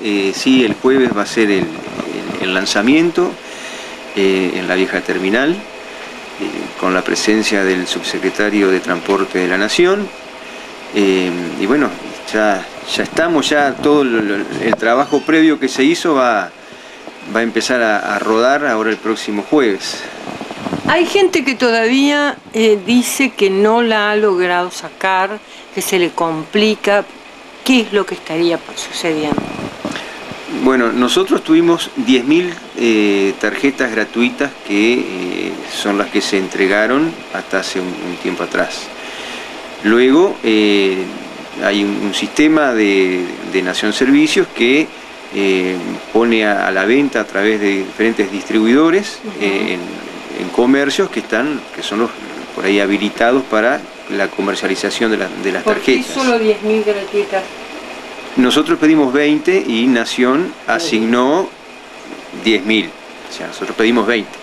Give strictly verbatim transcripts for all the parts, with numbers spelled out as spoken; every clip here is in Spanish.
eh, sí, el jueves va a ser el, el, el lanzamiento eh, en la vieja terminal, eh, con la presencia del subsecretario de Transporte de la Nación. Eh, y bueno, ya, ya estamos, ya todo el, el trabajo previo que se hizo va, va a empezar a, a rodar ahora el próximo jueves. Hay gente que todavía eh, dice que no la ha logrado sacar, que se le complica. ¿Qué es lo que estaría sucediendo? Bueno, nosotros tuvimos diez mil eh, tarjetas gratuitas que eh, son las que se entregaron hasta hace un, un tiempo atrás. Luego eh, hay un, un sistema de, de Nación Servicios que eh, pone a, a la venta a través de diferentes distribuidores uh-huh. eh, en, en comercios que están, que son los por ahí habilitados para la comercialización de, la, de las tarjetas. ¿Por qué solo diez mil gratuitas? Nosotros pedimos veinte y Nación asignó diez mil, o sea, nosotros pedimos veinte.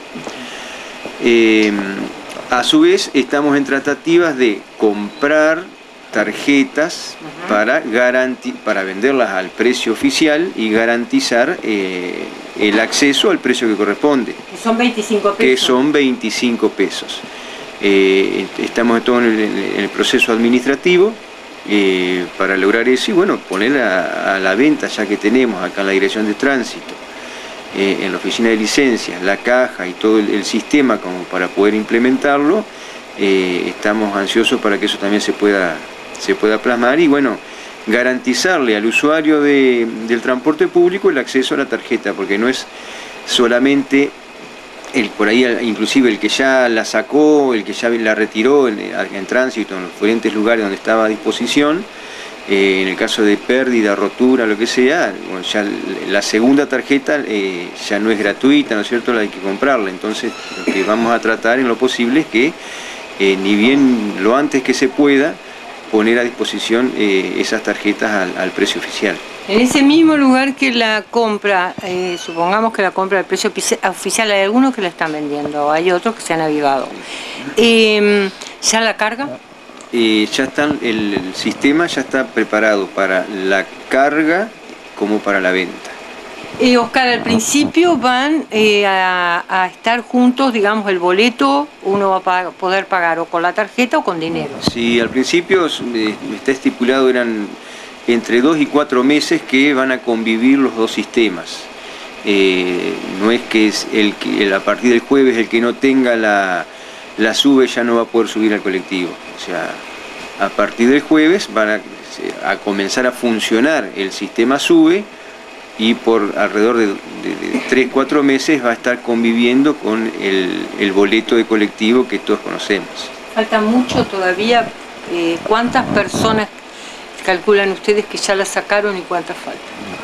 Eh, a su vez, estamos en tratativas de comprar tarjetas uh-huh. para, garanti para venderlas al precio oficial y garantizar eh, el acceso al precio que corresponde. Que son veinticinco pesos. Que son veinticinco pesos. Eh, estamos todo en el, en el proceso administrativo eh, para lograr eso y bueno, poner a, a la venta ya que tenemos acá en la Dirección de Tránsito, eh, en la oficina de licencias, la caja y todo el, el sistema como para poder implementarlo. Eh, estamos ansiosos para que eso también se pueda, se pueda plasmar y bueno, garantizarle al usuario de, del transporte público el acceso a la tarjeta, porque no es solamente el, por ahí inclusive el que ya la sacó, el que ya la retiró en, en tránsito, en los diferentes lugares donde estaba a disposición, eh, en el caso de pérdida, rotura, lo que sea, bueno, ya la segunda tarjeta eh, ya no es gratuita, ¿no es cierto?, la hay que comprarla. Entonces lo que vamos a tratar en lo posible es que eh, ni bien lo antes que se pueda poner a disposición eh, esas tarjetas al, al precio oficial. En ese mismo lugar que la compra, eh, supongamos que la compra al precio oficial, hay algunos que la están vendiendo, hay otros que se han avivado. Eh, ¿Ya la carga? Eh, ya están, el, el sistema ya está preparado para la carga como para la venta. Eh, Oscar, al principio van eh, a, a estar juntos, digamos, el boleto, uno va a pagar, poder pagar o con la tarjeta o con dinero. Sí, al principio eh, está estipulado, eran entre dos y cuatro meses que van a convivir los dos sistemas. Eh, no es que es el que el, a partir del jueves el que no tenga la, la SUBE ya no va a poder subir al colectivo. O sea, a partir del jueves van a, a comenzar a funcionar el sistema SUBE y por alrededor de, de, de tres, cuatro meses va a estar conviviendo con el, el boleto de colectivo que todos conocemos. ¿Falta mucho todavía? Eh, ¿Cuántas personas calculan ustedes que ya la sacaron y cuántas faltan?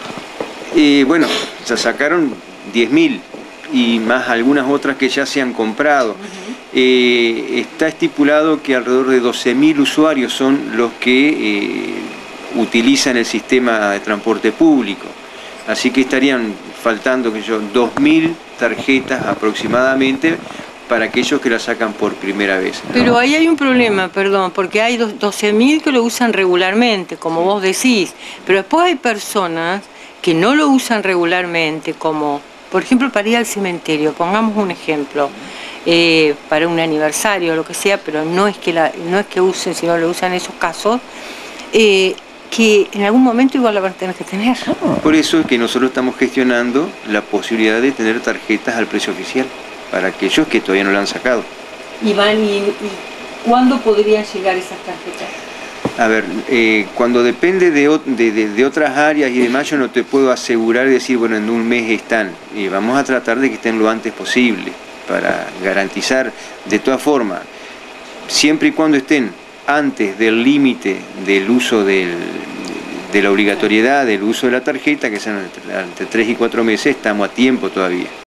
Eh, bueno, ya sacaron diez mil y más algunas otras que ya se han comprado. Uh-huh. eh, está estipulado que alrededor de doce mil usuarios son los que eh, utilizan el sistema de transporte público. Así que estarían faltando que yo dos mil tarjetas aproximadamente para aquellos que la sacan por primera vez, ¿no? Pero ahí hay un problema, perdón, porque hay doce mil que lo usan regularmente, como vos decís, pero después hay personas que no lo usan regularmente, como por ejemplo para ir al cementerio, pongamos un ejemplo, eh, para un aniversario o lo que sea, pero no es que, la, no es que usen, sino lo usan en esos casos, eh, que en algún momento igual la van a tener que tener. Por eso es que nosotros estamos gestionando la posibilidad de tener tarjetas al precio oficial para aquellos que todavía no la han sacado. ¿Y van y, y cuándo podrían llegar esas tarjetas? A ver, eh, cuando depende de, de, de, de otras áreas y demás, yo no te puedo asegurar y decir, bueno, en un mes están. Eh, vamos a tratar de que estén lo antes posible para garantizar, de todas formas, siempre y cuando estén antes del límite del uso del, de la obligatoriedad del uso de la tarjeta, que sean entre, entre tres y cuatro meses, estamos a tiempo todavía.